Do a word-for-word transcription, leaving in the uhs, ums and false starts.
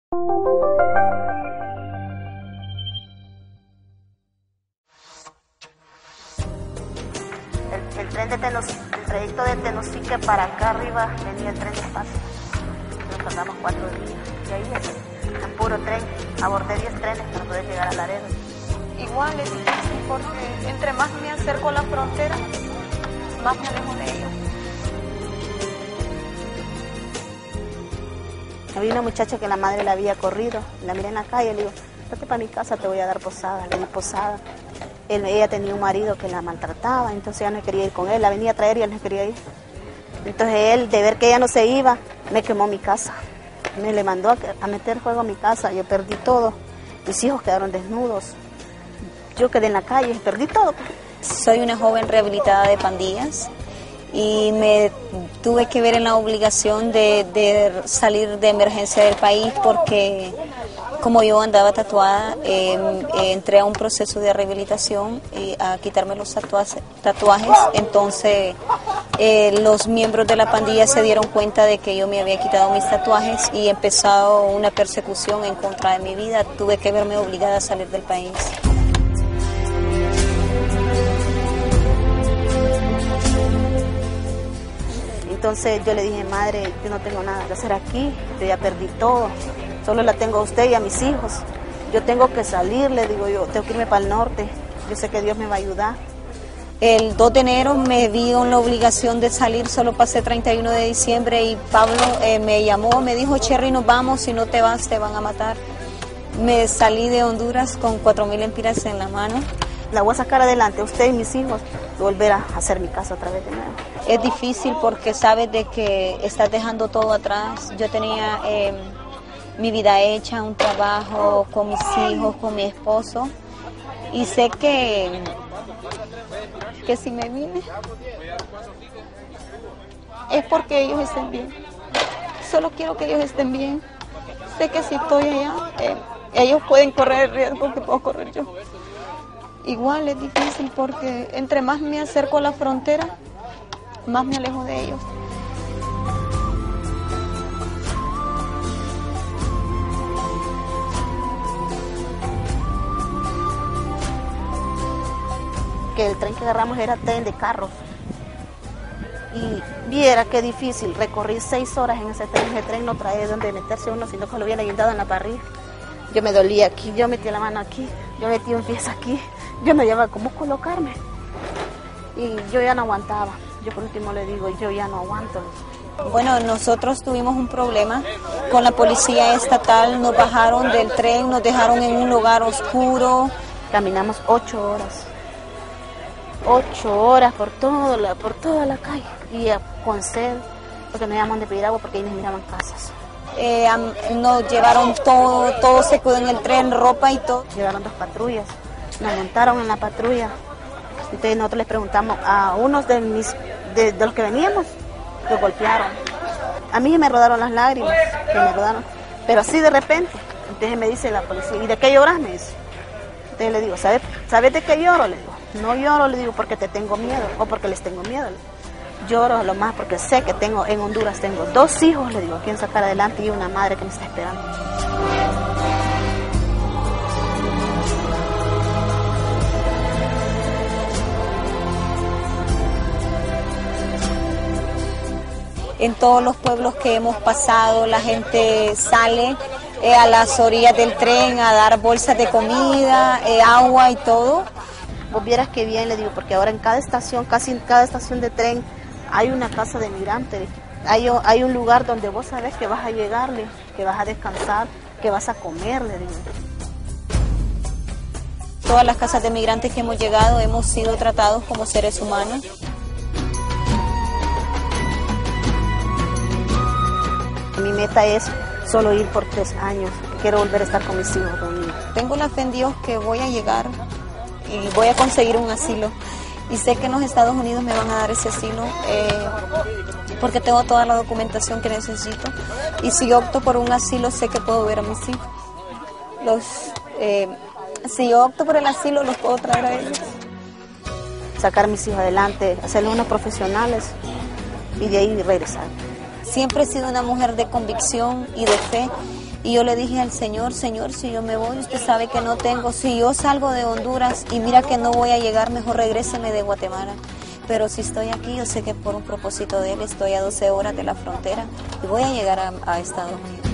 El, el tren de Tenos, el trayecto de Tenosique para acá arriba venía el tren despacio. Nos pasamos cuatro días y ahí en puro tren abordé diez trenes para poder llegar a Laredo. Igual es difícil porque entre más me acerco a la frontera, más me alejo de ellos. Había una muchacha que la madre la había corrido, la miré en la calle, le digo, vete para mi casa, te voy a dar posada. Le di posada. Él, ella tenía un marido que la maltrataba, entonces ella no quería ir con él, la venía a traer y él no quería ir. Entonces él, de ver que ella no se iba, me quemó mi casa. Me le mandó a, a meter fuego a mi casa, yo perdí todo. Mis hijos quedaron desnudos. Yo quedé en la calle, perdí todo. Soy una joven rehabilitada de pandillas y me tuve que ver en la obligación de, de salir de emergencia del país porque como yo andaba tatuada, eh, eh, entré a un proceso de rehabilitación eh, a quitarme los tatuajes, tatuajes. Entonces eh, los miembros de la pandilla se dieron cuenta de que yo me había quitado mis tatuajes y empezó una persecución en contra de mi vida. Tuve que verme obligada a salir del país. Entonces yo le dije, madre, yo no tengo nada que hacer aquí, yo ya perdí todo, solo la tengo a usted y a mis hijos. Yo tengo que salir, le digo yo, tengo que irme para el norte, yo sé que Dios me va a ayudar. El dos de enero me vi en la obligación de salir, solo pasé treinta y uno de diciembre y Pablo eh, me llamó, me dijo, Cherry, nos vamos, si no te vas te van a matar. Me salí de Honduras con cuatro mil empiras en la mano. La voy a sacar adelante, usted y mis hijos, y volver a hacer mi casa otra vez de nuevo. Es difícil porque sabes de que estás dejando todo atrás. Yo tenía eh, mi vida hecha, un trabajo con mis hijos, con mi esposo, y sé que, que si me vine es porque ellos estén bien. Solo quiero que ellos estén bien. Sé que si estoy allá, eh, ellos pueden correr el riesgo que puedo correr yo. Igual es difícil porque entre más me acerco a la frontera, más me alejo de ellos. Que el tren que agarramos era tren de carros. Y viera qué difícil, recorrí seis horas en ese tren, ese tren no trae donde meterse uno, sino que lo hubiera guindado en la parrilla. Yo me dolía aquí, yo metí la mano aquí, yo metí un pie aquí, yo no llevaba cómo colocarme. Y yo ya no aguantaba, yo por último le digo, yo ya no aguanto. Bueno, nosotros tuvimos un problema con la policía estatal, nos bajaron del tren, nos dejaron en un lugar oscuro. Caminamos ocho horas, ocho horas por, todo la, por toda la calle, y con sed, porque no íbamos de pedir agua porque ahí nos miraban casas. Eh, nos llevaron todo, todo se quedó en el tren, ropa y todo. Llegaron dos patrullas, nos montaron en la patrulla. Entonces nosotros les preguntamos a unos de, mis, de, de los que veníamos, los golpearon. A mí me rodaron las lágrimas, que me rodaron, pero así de repente. Entonces me dice la policía, ¿y de qué lloras? Me dice. Entonces le digo, ¿sabes, ¿sabes de qué lloro? Le digo, no lloro, le digo, porque te tengo miedo o porque les tengo miedo. Le digo. Lloro lo más porque sé que tengo en Honduras tengo dos hijos, le digo, a quien sacar adelante y una madre que me está esperando. En todos los pueblos que hemos pasado, la gente sale eh, a las orillas del tren a dar bolsas de comida, eh, agua y todo. Vos vieras qué bien, le digo, porque ahora en cada estación, casi en cada estación de tren, hay una casa de migrantes, hay, hay un lugar donde vos sabés que vas a llegarle, que vas a descansar, que vas a comer, le digo. Todas las casas de migrantes que hemos llegado hemos sido tratados como seres humanos. Mi meta es solo ir por tres años, quiero volver a estar con mis hijos reunidos. Tengo la fe en Dios que voy a llegar y voy a conseguir un asilo. Y sé que en los Estados Unidos me van a dar ese asilo eh, porque tengo toda la documentación que necesito. Y si opto por un asilo, sé que puedo ver a mis hijos. Los, eh, si yo opto por el asilo, los puedo traer a ellos. Sacar a mis hijos adelante, hacerlos unos profesionales y de ahí regresar. Siempre he sido una mujer de convicción y de fe Y yo le dije al Señor, Señor, si yo me voy, usted sabe que no tengo, si yo salgo de Honduras y mira que no voy a llegar, mejor regréseme de Guatemala. Pero si estoy aquí, yo sé que por un propósito de Él estoy a doce horas de la frontera y voy a llegar a, a Estados Unidos.